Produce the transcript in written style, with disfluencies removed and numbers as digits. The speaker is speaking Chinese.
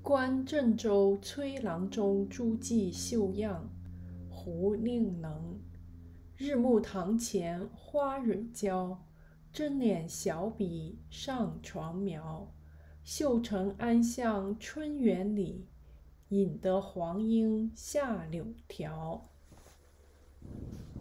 观郑州崔郎中诸暨秀样，胡令能。日暮堂前花蕊娇，针捻小笔上床描。绣成安巷春园里，引得黄莺下柳条。